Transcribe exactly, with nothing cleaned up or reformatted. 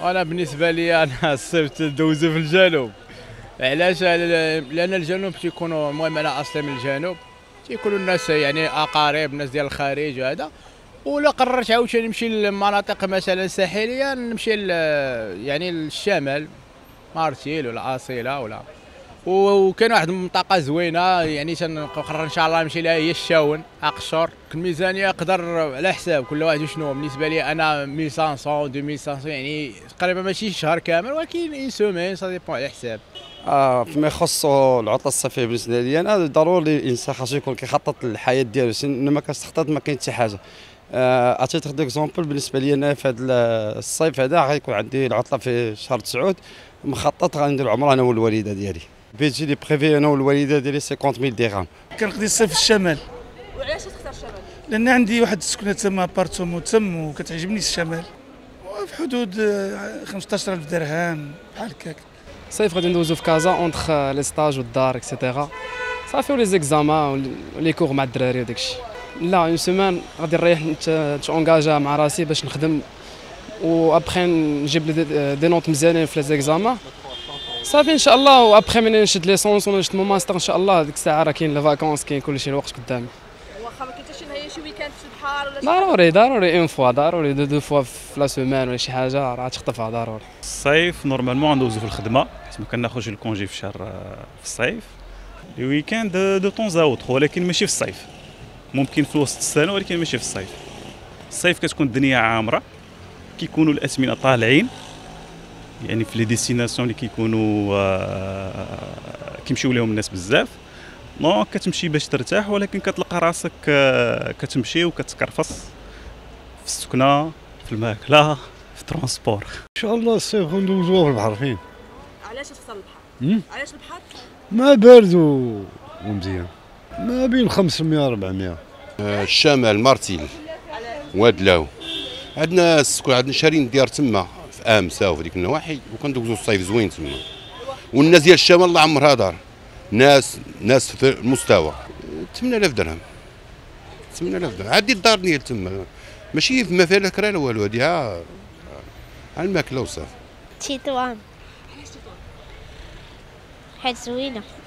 انا بالنسبه لي انا الصيف تدوزو في الجنوب. علاش؟ لان الجنوب تيكونوا، المهم انا اصلا من الجنوب، تيكونوا الناس يعني اقارب، الناس ديال الخارج وهذا. ولا قررت عاوتاني نمشي للمناطق مثلا ساحليه، نمشي يعني للشمال، مارتيل ولا اصيله ولا. وكاين واحد المنطقه زوينه يعني تنقرر ان شاء الله نمشي لها، هي الشاون اقشر. الميزانيه يقدر على حساب كل واحد شنو. بالنسبه لي انا ألف وخمسمية ألفين وخمسمية يعني تقريبا ماشي شهر كامل، ولكن اون سومين سا ديبون على حساب. آه فيما يخص العطله الصيفيه بالنسبه لي انا ضروري الانسان خاصو يكون كيخطط للحياه ديالو، سين ما كتخطط ما كاين حتى حاجه. عطيتك ديكزومبل بالنسبه لي انا في هذا الصيف هذا غيكون عندي العطله في شهر تسعود، مخطط غندير عمره انا والوالده ديالي. بيجي لي بريفي انا والوالده ديالي خمسين ألف درهم. كنقضي الصيف في الشمال. وعلاش تختار الشمال؟ لان عندي واحد السكنه تما بارتومو تم وكتعجبني الشمال، في حدود خمسطاش ألف درهم بحال هكاك. الصيف غادي ندوزو في كازا اونتخ لي ستاج والدار اكسيتيرا، صافي ولي زيكزامان ولي كور مع الدراري وداكشي. لا اون سيمان غادي نريح نتونجاجا مع راسي باش نخدم، وابخي نجيب دي نوت مزيانين في لي زيكزامان صافي ان شاء الله. وابخي ملي نشد ليسونس ونشد مون ماستر ان شاء الله، ديك الساعه راه كاين لي فاكونس، كاين كلشي الوقت قدامي. واخا ما كاينش شي نهار شي ويكاند في البحر ولا شي ضروري ضروري اون فوا، ضروري دو دو فوا في لا سيمان ولا شي حاجه راه تخطفها ضروري. الصيف نورمالمون غندوزو في الخدمه، حيت ما كناخذش الكونجي في شهر في الصيف. لي ويكاند دو طون زاوتر، ولكن ماشي في الصيف، ممكن في وسط السنه ولكن ماشي في الصيف. الصيف كتكون الدنيا عامره، كيكونوا الاثمنه طالعين، يعني في لي ديستيناسيون اللي كيكونوا آه كيمشيو لهم الناس بزاف. دونك كتمشي باش ترتاح، ولكن كتلقى راسك آه كتمشي وكتكرفص في السكنه، في الماكله، في الترونسبور. ان شاء الله الصيف غندوزوه في البحر. فين؟ علاش تختار البحر؟ علاش البحر؟ ما بارد ومزيان، ما بين خمسمية أربعمية. آه الشمال مارتيل وادلاو، عندنا السكون، عندنا شارين ديار تما في امسا وفي ديك النواحي، وكندوزو الصيف زوين تما. والناس ديال الشمال الله عمرها دار، ناس ناس في المستوى. ثمانية آلاف درهم، ثمانية آلاف درهم. عندي الدار ديال تما، ماشي ما فيها لا كرا لا والو، هادي ها الماكله وصافي. تطوان. علاش تطوان؟ حيت زوينه.